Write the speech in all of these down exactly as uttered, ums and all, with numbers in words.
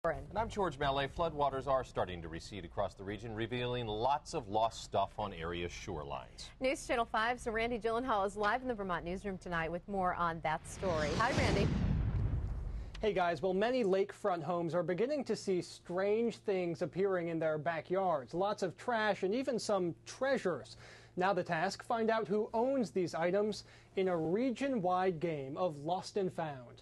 And I'm George Mallet. Floodwaters are starting to recede across the region, revealing lots of lost stuff on area shorelines. News Channel five's Randy Gyllenhaal is live in the Vermont newsroom tonight with more on that story. Hi, Randy. Hey guys, well, many lakefront homes are beginning to see strange things appearing in their backyards. Lots of trash and even some treasures. Now the task, find out who owns these items in a region-wide game of lost and found.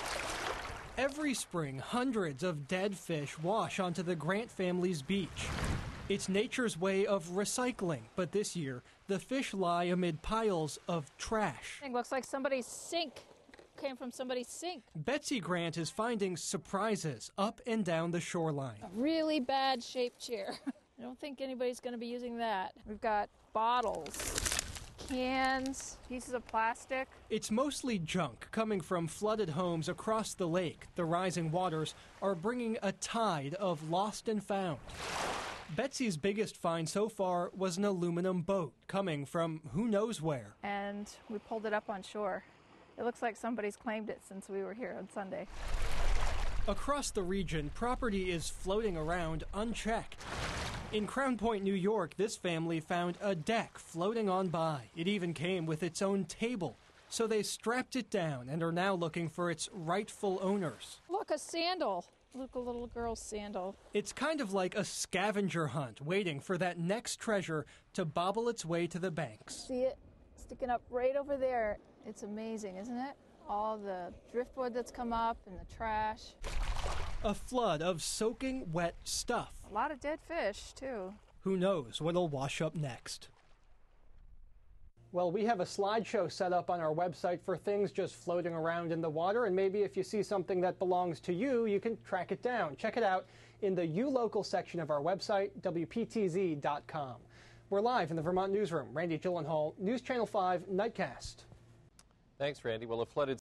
Every spring, hundreds of dead fish wash onto the Grant family's beach. It's nature's way of recycling, but this year, the fish lie amid piles of trash. It looks like somebody's sink came from somebody's sink. Betsy Grant is finding surprises up and down the shoreline. A really bad shaped chair. I don't think anybody's going to be using that. We've got bottles, cans, pieces of plastic. It's mostly junk coming from flooded homes across the lake. The rising waters are bringing a tide of lost and found. Betsy's biggest find so far was an aluminum boat coming from who knows where. And we pulled it up on shore. It looks like somebody's claimed it since we were here on Sunday. Across the region, property is floating around unchecked. In Crown Point, New York, this family found a deck floating on by. It even came with its own table. So they strapped it down and are now looking for its rightful owners. Look, a sandal. Look, a little girl's sandal. It's kind of like a scavenger hunt, waiting for that next treasure to bobble its way to the banks. See it sticking up right over there. It's amazing, isn't it? All the driftwood that's come up and the trash. A flood of soaking wet stuff. A lot of dead fish, too. Who knows what'll wash up next? Well, we have a slideshow set up on our website for things just floating around in the water, and maybe if you see something that belongs to you, you can track it down. Check it out in the You Local section of our website, W P T Z dot com. We're live in the Vermont newsroom. Randy Gyllenhaal, News Channel five Nightcast. Thanks, Randy. Well, a flooded